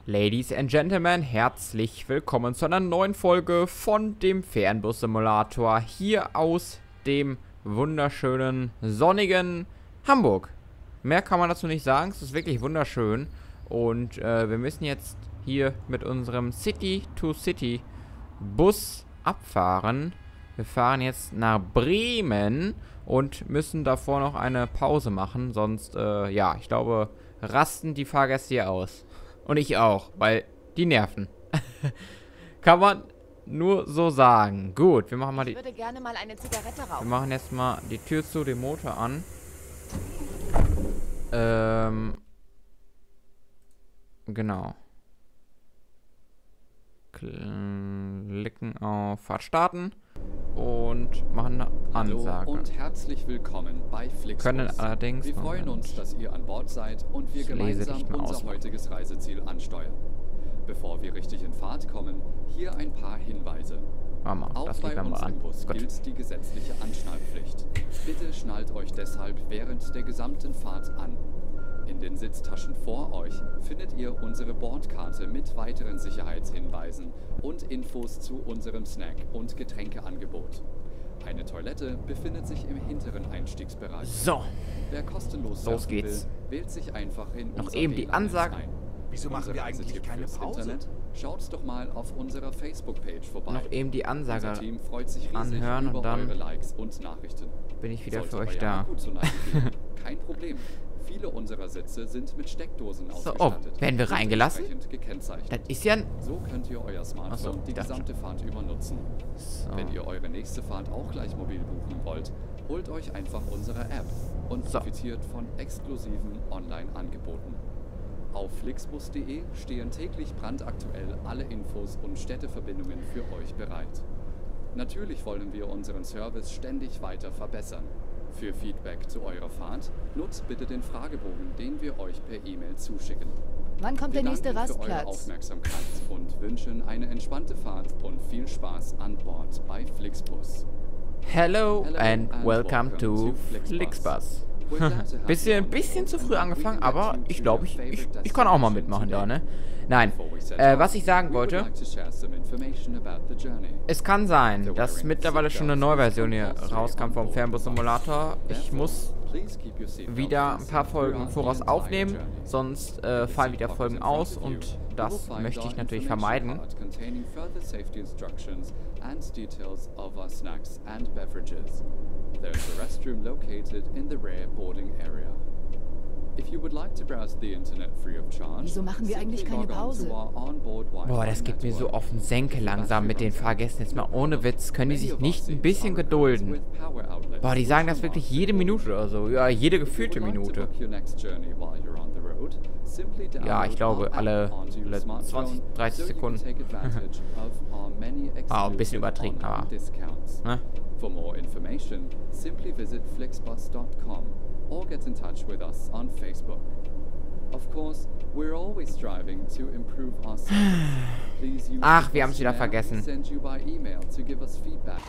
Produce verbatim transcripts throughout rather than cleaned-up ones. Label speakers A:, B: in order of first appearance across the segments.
A: Ladies and Gentlemen, herzlich willkommen zu einer neuen Folge von dem Fernbus-Simulator hier aus dem wunderschönen, sonnigen Hamburg. Mehr kann man dazu nicht sagen, es ist wirklich wunderschön und äh, wir müssen jetzt hier mit unserem City-to-City-Bus abfahren. Wir fahren jetzt nach Bremen und müssen davor noch eine Pause machen, sonst, äh, ja, ich glaube, rasten die Fahrgäste hier aus. Und ich auch, weil die nerven. Kann man nur so sagen. Gut, wir machen mal die...
B: Ich würde gerne mal eine Zigarette rauchen.
A: Wir machen jetzt mal die Tür zu, den Motor an. Ähm... Genau. Klicken auf Fahrt starten. Und machen eine Ansage.
C: Hallo und herzlich willkommen bei Flixbus.
A: Können allerdings...
C: Wir freuen
A: Moment.
C: uns, dass ihr an Bord seid und wir
A: Ich lese
C: gemeinsam
A: nicht mehr
C: unser
A: ausmachen.
C: heutiges Reiseziel ansteuern. Bevor wir richtig in Fahrt kommen, hier ein paar Hinweise.
A: Mama,
C: Auch
A: das
C: bei
A: liegt dann mal
C: uns
A: an.
C: im Bus
A: Gut.
C: gilt die gesetzliche Anschnallpflicht. Bitte schnallt euch deshalb während der gesamten Fahrt an. In den Sitztaschen vor euch findet ihr unsere Bordkarte mit weiteren Sicherheitshinweisen und Infos zu unserem Snack- und Getränkeangebot. Eine Toilette befindet sich im hinteren Einstiegsbereich.
A: So,
C: Wer kostenlos
A: Los
C: surfen
A: geht's.
C: will, wählt sich einfach in
A: Noch
C: unser
A: eben die
C: W L A-Netz
A: Ansage.
C: ein.
D: Wieso machen
C: Unser
D: wir eigentlich
C: Reisetipp
D: keine
C: fürs
D: Pause?
C: Internet? Schaut doch mal auf unserer Facebook-Page vorbei.
A: noch eben die Ansage
C: Unser Team freut sich riesig
A: anhören
C: über
A: und dann
C: eure Likes und Nachrichten.
A: bin ich wieder
C: Sollte
A: für euch
C: euer
A: da.
C: Akku zu Neige gehen, kein Problem. Viele unserer Sitze sind mit Steckdosen
A: So, oh,
C: ausgestattet.
A: werden wir
C: und
A: reingelassen?
C: entsprechend gekennzeichnet.
A: Das ist ja ein...
C: So könnt ihr euer Smartphone
A: Ach so,
C: die
A: dachte
C: gesamte Fahrt über nutzen.
A: So.
C: Wenn ihr eure nächste Fahrt auch gleich mobil buchen wollt, holt euch einfach unsere App und
A: So.
C: profitiert von exklusiven Online-Angeboten. Auf flixbus punkt de stehen täglich brandaktuell alle Infos und Städteverbindungen für euch bereit. Natürlich wollen wir unseren Service ständig weiter verbessern. Für Feedback zu eurer Fahrt nutzt bitte den Fragebogen, den wir euch per E-Mail zuschicken.
B: Wann kommt
C: Wir
B: der nächste
C: danken für eure
B: Rastplatz?
C: Aufmerksamkeit und wünschen eine entspannte Fahrt und viel Spaß an Bord bei Flixbus.
A: Hello,
C: Hello
A: and
C: and
A: welcome
C: welcome
A: to
C: to Flixbus.
A: Flixbus.
C: We're glad to have
A: Bisschen,
C: you
A: ein
C: on
A: bisschen
C: board.
A: zu früh angefangen,
C: We can
A: aber
C: get you
A: ich
C: to
A: glaube,
C: your
A: ich, ich,
C: favorite
A: ich kann auch mal
C: destination
A: mitmachen da,
C: today.
A: ne? Nein,
C: Before we set
A: äh,
C: off,
A: was ich sagen
C: we would
A: wollte,
C: like to share some information about the journey.
A: es kann sein, dass mittlerweile schon eine Neuversion hier rauskam vom Fernbus-Simulator. Ich muss wieder ein paar Folgen im Voraus aufnehmen, sonst äh, fallen wieder Folgen aus und das möchte ich natürlich vermeiden.
C: And details of our snacks and beverages. There's a restroom located in the rear boarding area. If you would like to browse the internet free of charge,
B: Wieso machen wir eigentlich
C: simply
B: keine
C: log on
B: Pause?
C: to our onboard Wi-Fi
A: Boah, das geht mir so
C: network.
A: auf den Senkel langsam mit den Fahrgästen. Jetzt mal ohne Witz, können die sich nicht ein bisschen gedulden? Boah, die sagen das wirklich jede Minute oder so. Ja, jede gefühlte Minute. Ja, ich glaube, alle, alle zwanzig, dreißig Sekunden. Ah, ein bisschen übertrieben, aber... Ne?
C: For more information, simply visit flixbus dot com or get in touch with us on Facebook. Of course, we're always striving to improve our service. Please use
A: Ach,
C: the
A: wir haben's wieder
C: questionnaire
A: vergessen.
C: we send you by email to give us feedback.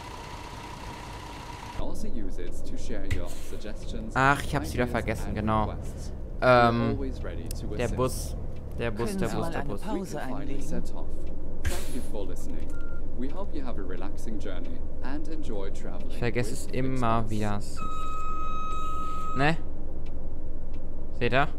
C: Also use it to share your suggestions,
A: Ach, ich hab's wieder
C: ideas
A: vergessen,
C: and
A: genau.
C: requests. We're
A: Ähm,
C: always ready to
A: der
C: assist.
A: Bus, der Bus, der
B: Können
A: Bus,
B: Sie
A: der
B: mal
A: Bus.
B: eine
C: We
B: Pause
C: can finally
B: einlegen?
C: set off. Thank you for listening. We hope you have a relaxing journey and enjoy traveling.
A: Ich vergesse es
C: with
A: immer
C: Flixbus.
A: wieder. Ne? Seht ihr?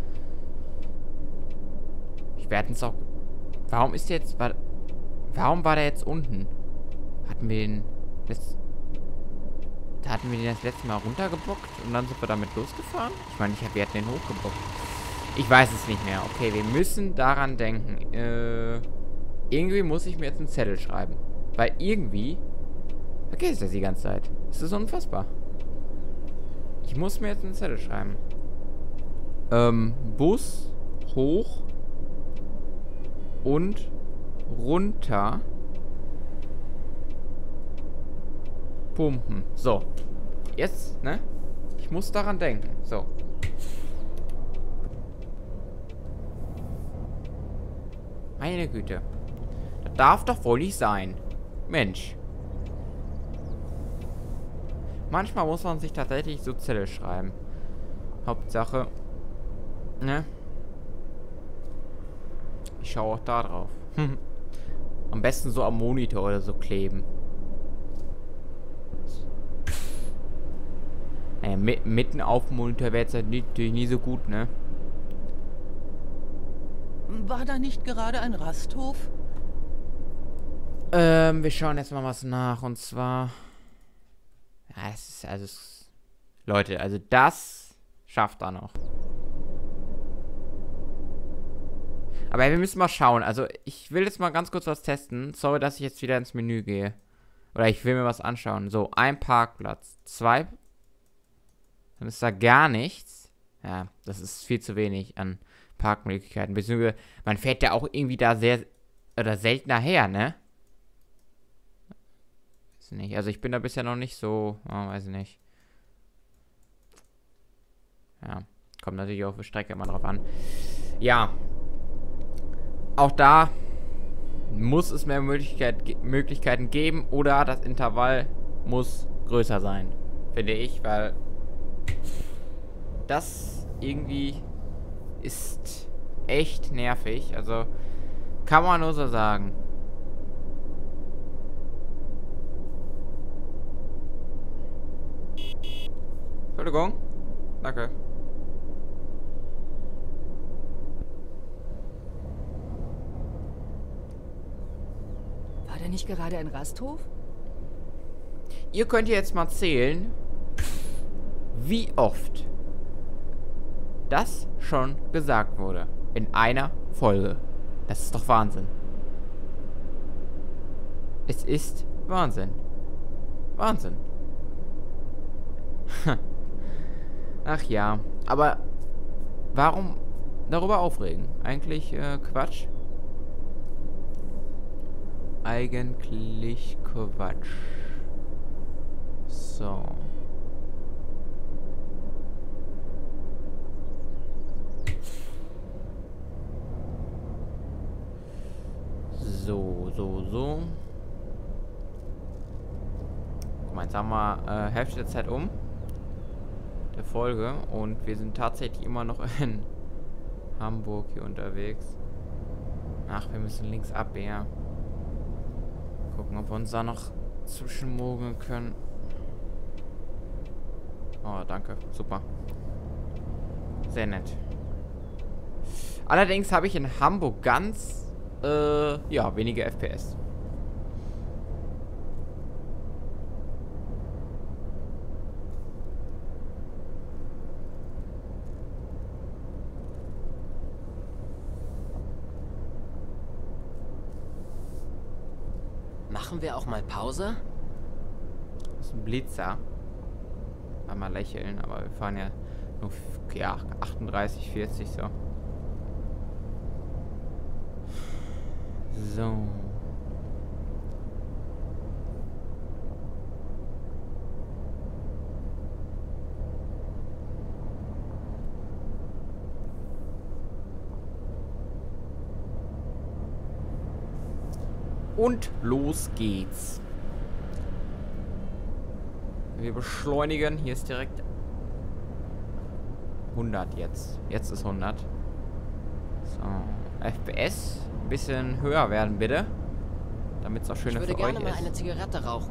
A: Ich werde es auch... Warum ist der jetzt... War, warum war der jetzt unten? Hatten wir den... Das, da hatten wir den das letzte Mal runtergebockt und dann sind wir damit losgefahren? Ich meine, ich hab, wir hatten den hochgebockt. Ich weiß es nicht mehr. Okay, wir müssen daran denken. Äh... Irgendwie muss ich mir jetzt einen Zettel schreiben. Weil irgendwie vergesse ich das die ganze Zeit. Das ist unfassbar. Ich muss mir jetzt einen Zettel schreiben. Ähm, Bus hoch und runter pumpen. So. Jetzt, ne? Ich muss daran denken. So. Meine Güte. Das darf doch wohl nicht sein. Mensch. Manchmal muss man sich tatsächlich so Zettel schreiben. Hauptsache, ne? Ich schaue auch da drauf. Am besten so am Monitor oder so kleben. Naja, mit, mitten auf dem Monitor wäre jetzt natürlich nie so gut, ne?
D: War da nicht gerade ein Rasthof?
A: Ähm, wir schauen jetzt mal was nach. Und zwar... Ja, es ist also... Es, Leute, also das schafft er noch. Aber wir müssen mal schauen. Also ich will jetzt mal ganz kurz was testen. Sorry, dass ich jetzt wieder ins Menü gehe. Oder ich will mir was anschauen. So, ein Parkplatz. Zwei... Dann ist da gar nichts. Ja, das ist viel zu wenig an Parkmöglichkeiten. Beziehungsweise, man fährt ja auch irgendwie da sehr... Oder seltener her, ne? Weiß nicht. Also ich bin da bisher noch nicht so... Oh, weiß nicht. Ja, kommt natürlich auf die Strecke immer drauf an. Ja. Auch da muss es mehr Möglichkeit, Möglichkeiten geben. Oder das Intervall muss größer sein. Finde ich, weil... Das irgendwie ist echt nervig. Also kann man nur so sagen. Entschuldigung. Danke.
B: War da nicht gerade ein Rasthof?
A: Ihr könnt jetzt mal zählen, wie oft das schon gesagt wurde. In einer Folge. Das ist doch Wahnsinn. Es ist Wahnsinn. Wahnsinn. Ach ja. Aber warum darüber aufregen? Eigentlich äh, Quatsch. Eigentlich Quatsch. So. So, so, so. Guck mal, jetzt haben wir äh, Hälfte der Zeit um. Der Folge. Und wir sind tatsächlich immer noch in Hamburg hier unterwegs. Ach, wir müssen links abbiegen. Gucken, ob wir uns da noch zwischenmogeln können. Oh, danke. Super. Sehr nett. Allerdings habe ich in Hamburg ganz... Äh, ja, wenige F P S.
E: Machen wir auch mal Pause?
A: Das ist ein Blitzer. Einmal lächeln, aber wir fahren ja nur ja, achtunddreißig, vierzig so. So. Und los geht's. Wir beschleunigen. Hier ist direkt hundert jetzt. Jetzt ist hundert. So. F P S. Ein bisschen höher werden, bitte. Damit es auch schöner für euch ist.
E: Ich würde gerne mal eine Zigarette rauchen.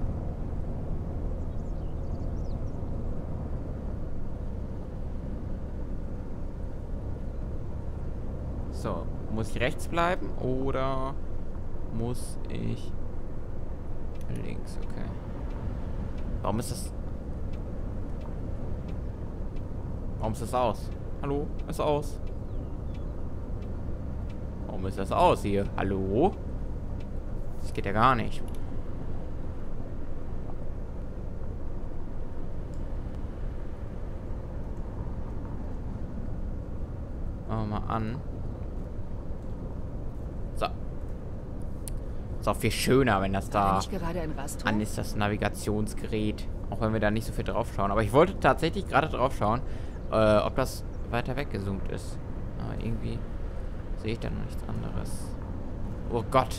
A: So. Muss ich rechts bleiben oder muss ich links? Okay. Warum ist das... Warum ist das aus? Hallo? Ist aus? Warum ist das aus hier? Hallo? Das geht ja gar nicht. Machen wir mal an. So. Ist auch viel schöner, wenn das da
B: Nicht gerade ein Rasthof?
A: an ist, das Navigationsgerät. Auch wenn wir da nicht so viel drauf schauen. Aber ich wollte tatsächlich gerade drauf schauen, äh, ob das weiter weggezoomt ist. Aber irgendwie sehe ich da noch nichts anderes. Oh Gott.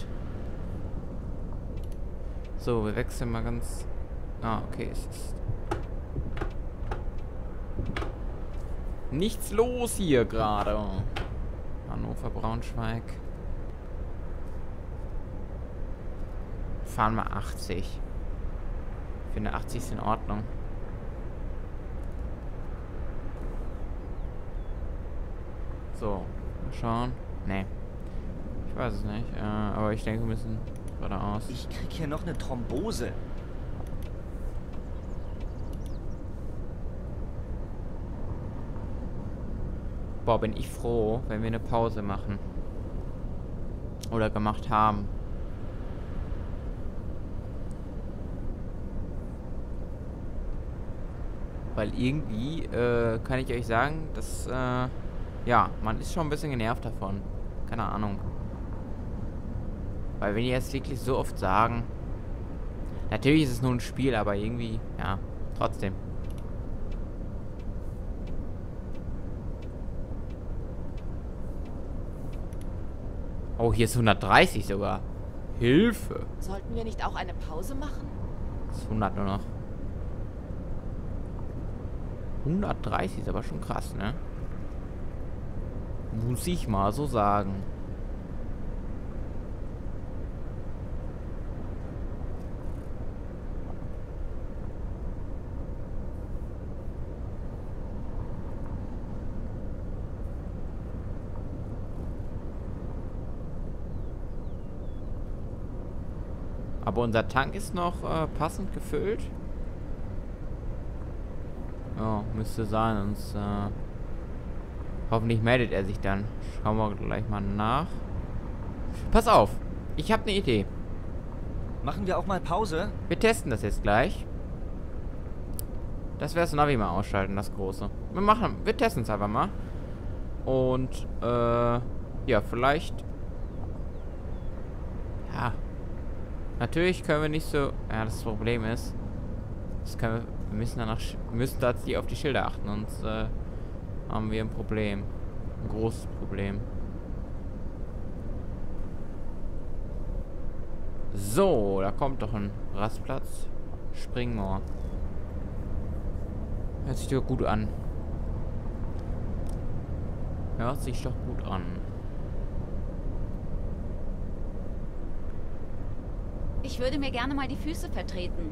A: So, wir wechseln mal ganz... Ah, okay, es ist... Nichts los hier gerade. Hannover, Braunschweig. fahren wir achtzig. Ich finde achtzig ist in Ordnung. So, mal schauen. Nee. Ich weiß es nicht. Äh, aber ich denke, wir müssen geradeaus.
F: Ich krieg hier noch eine Thrombose.
A: Boah, bin ich froh, wenn wir eine Pause machen. Oder gemacht haben. Weil irgendwie, äh, kann ich euch sagen, dass, äh, ja, man ist schon ein bisschen genervt davon. Keine Ahnung. Weil wenn die jetzt wirklich so oft sagen, natürlich ist es nur ein Spiel, aber irgendwie, ja, trotzdem. Oh, hier ist hundertdreißig sogar. Hilfe.
B: Sollten wir nicht auch eine Pause machen?
A: Das ist hundert nur noch. hundertdreißig ist aber schon krass, ne? Muss ich mal so sagen. Aber unser Tank ist noch äh, passend gefüllt. Ja, müsste sein, sonst äh, hoffentlich meldet er sich dann. Schauen wir gleich mal nach. Pass auf, ich habe eine Idee.
F: Machen wir auch mal Pause?
A: Wir testen das jetzt gleich. Das wäre das Navi mal ausschalten, das große. Wir machen, wir testen es einfach mal. Und äh, ja, vielleicht. Ja. Natürlich können wir nicht so. Ja, das Problem ist, das können wir, wir müssen danach, wir müssen da jetzt auf die Schilder achten, sonst äh, haben wir ein Problem, ein großes Problem. So, da kommt doch ein Rastplatz. Springmoor. Hört sich doch gut an. Hört sich doch gut an.
G: Ich würde mir gerne mal die Füße vertreten.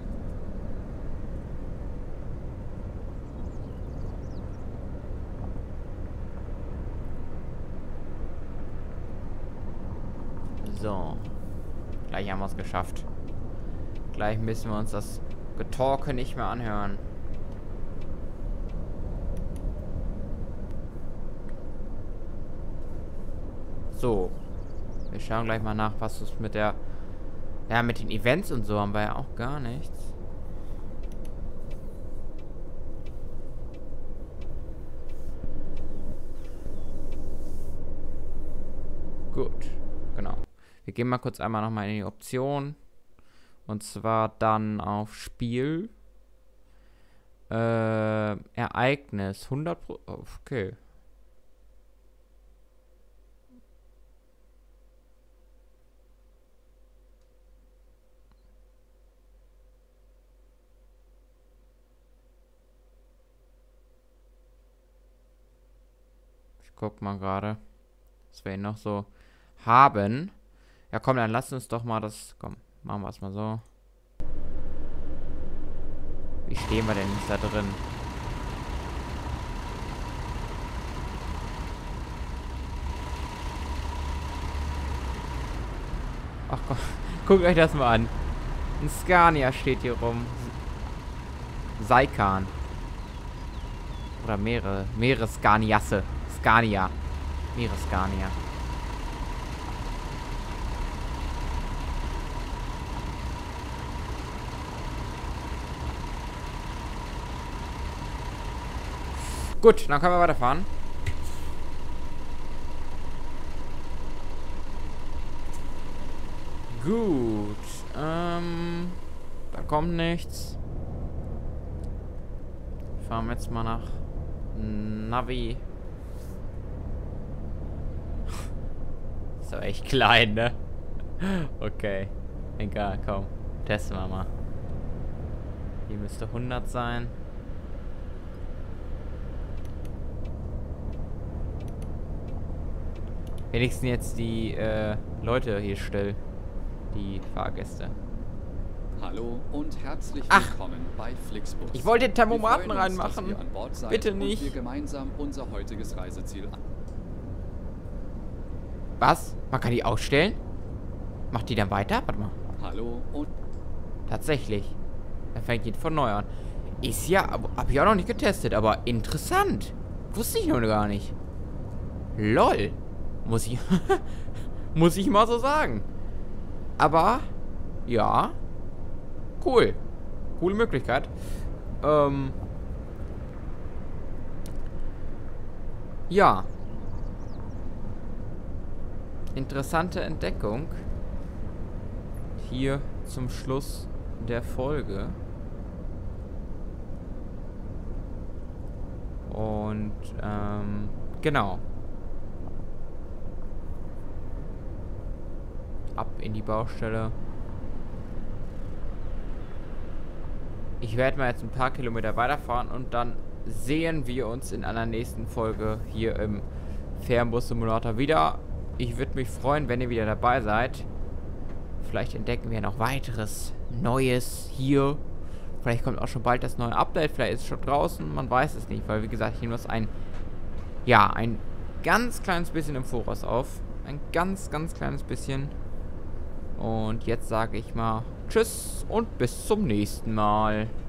A: So. Gleich haben wir es geschafft. Gleich müssen wir uns das Getorke nicht mehr anhören. So. Wir schauen gleich mal nach, was es mit der... Ja, mit den Events und so haben wir ja auch gar nichts. Gut, genau. Wir gehen mal kurz einmal nochmal in die Option. Und zwar dann auf Spiel. Äh, Ereignis. hundert Prozent. Okay. Ich guck mal gerade, was wir hier noch so haben. Ja, komm, dann lass uns doch mal das... Komm, machen wir es mal so. Wie stehen wir denn jetzt da drin? Ach komm, guckt euch das mal an. Ein Scania steht hier rum. Saikan. Oder mehrere. Mehrere Scaniasse. Scania. Mehrere Scania. Gut, dann können wir weiterfahren. Gut. Ähm, da kommt nichts. Fahren wir jetzt mal nach Navi. Ist aber echt klein, ne? Okay. Egal, komm. Testen wir mal. Hier müsste hundert sein. Wenigstens jetzt die äh, Leute hier still. Die Fahrgäste.
C: Hallo und herzlich
A: Ach.
C: willkommen bei Flixbus.
A: Ich wollte den Thermomaten
C: Wir freuen uns, dass
A: reinmachen.
C: ihr an Bord seid
A: Bitte
C: und
A: nicht.
C: wir gemeinsam unser heutiges Reiseziel an.
A: Was? Man kann die ausstellen? Macht die dann weiter? Warte mal.
C: Hallo und
A: Tatsächlich. Er fängt ihn von neu an. Ist ja, aber hab ich auch noch nicht getestet, aber interessant. Wusste ich noch gar nicht. Lol. Muss ich, muss ich mal so sagen. Aber, ja. Cool. Coole Möglichkeit. Ähm. Ja. Interessante Entdeckung. Hier zum Schluss der Folge. Und, ähm, genau. Ab in die Baustelle. Ich werde mal jetzt ein paar Kilometer weiterfahren und dann sehen wir uns in einer nächsten Folge hier im Fernbus Simulator wieder. Ich würde mich freuen, wenn ihr wieder dabei seid. Vielleicht entdecken wir noch weiteres Neues hier. Vielleicht kommt auch schon bald das neue Update. Vielleicht ist es schon draußen. Man weiß es nicht, weil wie gesagt, ich nehme das ein, ja, ein ganz kleines bisschen im Voraus auf. Ein ganz, ganz kleines bisschen. Und jetzt sage ich mal Tschüss und bis zum nächsten Mal.